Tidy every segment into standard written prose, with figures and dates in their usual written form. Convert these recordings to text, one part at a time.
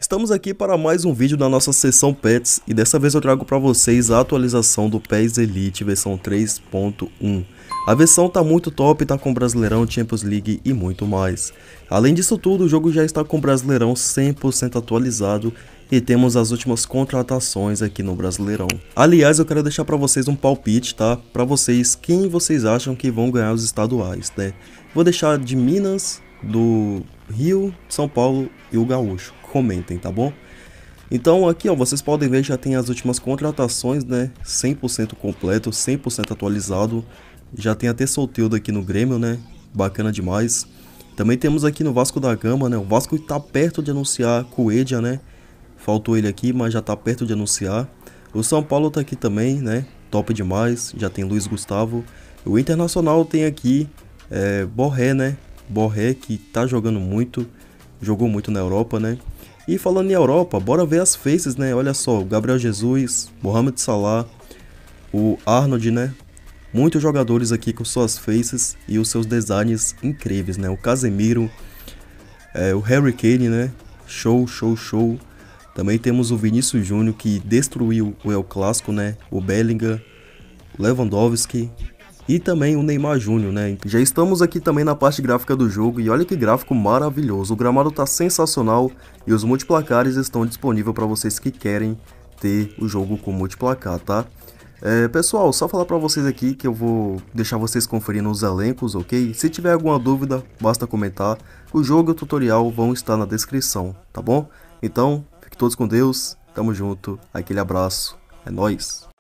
Estamos aqui para mais um vídeo da nossa seção Pets e dessa vez eu trago para vocês a atualização do PES Elite versão 3.1. A versão tá muito top, tá com Brasileirão, Champions League e muito mais. Além disso tudo, o jogo já está com Brasileirão 100% atualizado e temos as últimas contratações aqui no Brasileirão. Aliás, eu quero deixar para vocês um palpite, tá? Para vocês, quem vocês acham que vão ganhar os estaduais, né? Vou deixar de Minas, do Rio, São Paulo e o Gaúcho. Comentem, tá bom? Então aqui ó, vocês podem ver, já tem as últimas contratações, né? 100% completo, 100% atualizado. Já tem até Soteldo aqui no Grêmio, né? Bacana demais. Também temos aqui no Vasco da Gama, né? O Vasco tá perto de anunciar Coelho, né? Faltou ele aqui, mas já tá perto de anunciar. O São Paulo tá aqui também, né? Top demais. Já tem Luiz Gustavo. O Internacional tem aqui Borré, né? Borré que tá jogando muito. Jogou muito na Europa, né? E falando em Europa, bora ver as faces, né? Olha só, o Gabriel Jesus, Mohamed Salah, o Arnold, né? Muitos jogadores aqui com suas faces e os seus designs incríveis, né? O Casemiro, o Harry Kane, né? Show, show, show. Também temos o Vinícius Júnior que destruiu o El Clássico, né? O Bellingham, o Lewandowski e também o Neymar Júnior, né? Já estamos aqui também na parte gráfica do jogo e olha que gráfico maravilhoso. O gramado tá sensacional e os multiplacares estão disponíveis para vocês que querem ter o jogo com multiplacar, tá? Pessoal, só falar para vocês aqui que eu vou deixar vocês conferindo os elencos, ok? Se tiver alguma dúvida, basta comentar. O jogo e o tutorial vão estar na descrição, tá bom? Então, fiquem todos com Deus, tamo junto, aquele abraço, é nóis!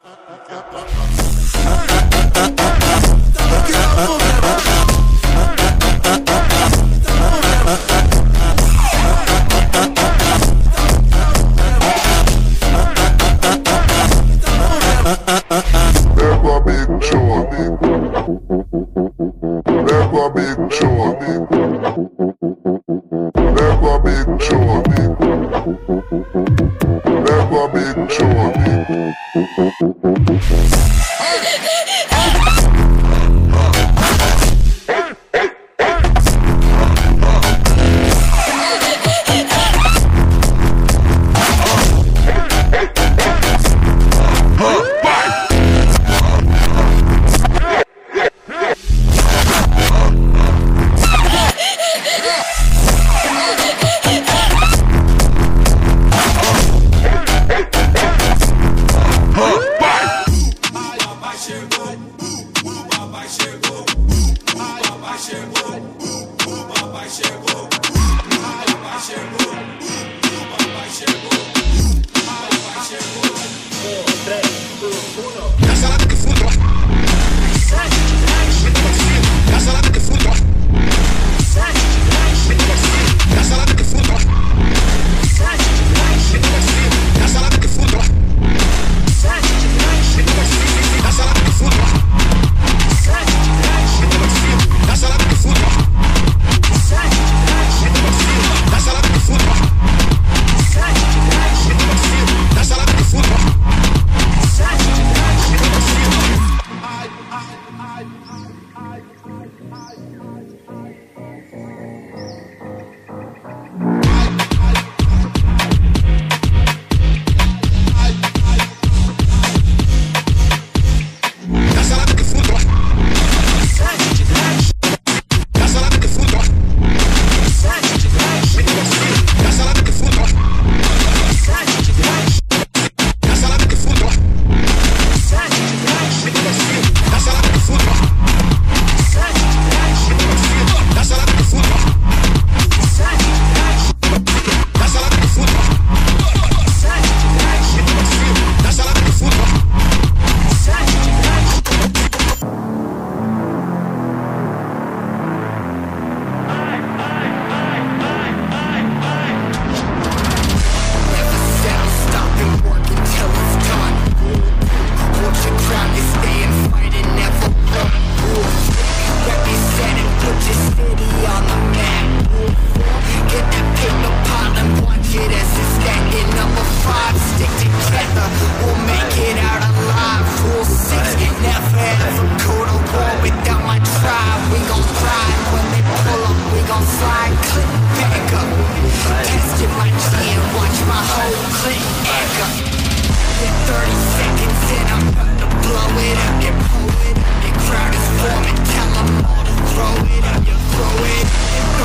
it. Your crowd is forming, tell them all to throw it up, you throw it.